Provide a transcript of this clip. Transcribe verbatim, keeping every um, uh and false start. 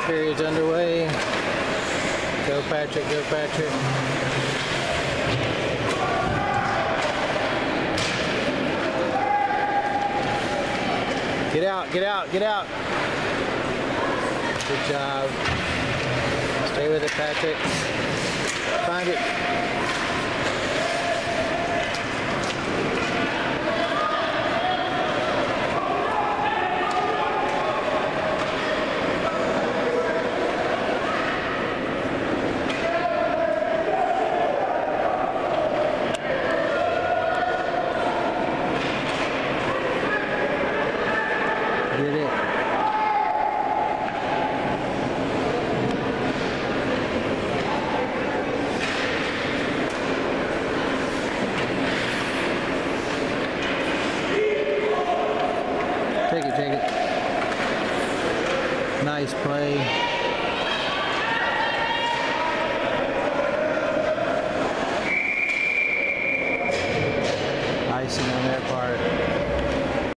period's underway. Go Patrick, go Patrick. Get out, get out, get out. Good job. Stay with it, Patrick. Find it. Get it. Take it, take it. Nice play. Icing on their part.